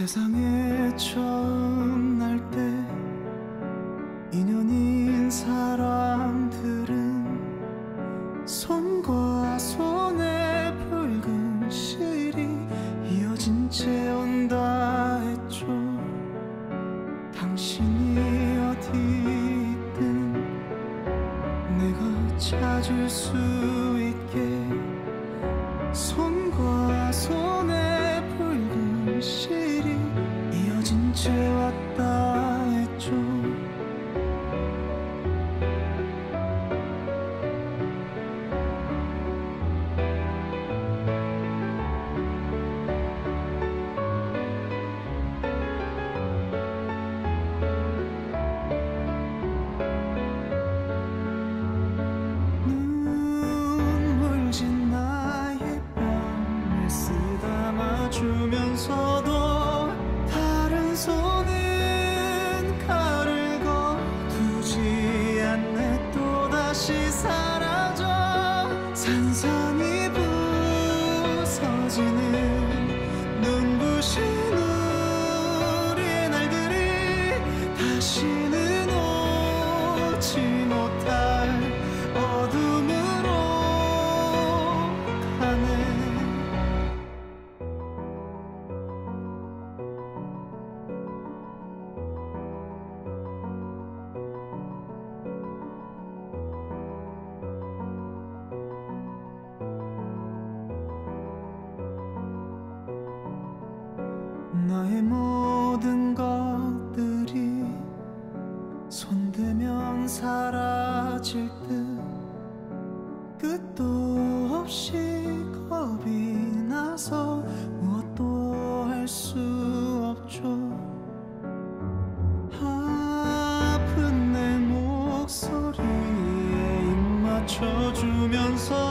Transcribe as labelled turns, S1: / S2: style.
S1: 세상에 처음 날 때 인연인 사람들은 손과 손에 붉은 실이 이어진 채 온다 했죠. 당신이 어디 있든 내가 찾을 수 있게 손과 손에 붉은 실이 이어진 채 왔다 했죠. 눈물진 나의 뺨을 쓰다마주면서도 다른 손은 칼을 거두지 않네. 또다시 사라져 산산이 부서지는 눈부신 우리의 날들이 다시는 오지 못할 어둠으로 가네. 나의 모든 것들이 손대면 사라질 듯 끝도 없이 겁이 나서 무엇도 할 수 없죠. 아픈 내 목소리에 입 맞춰주면서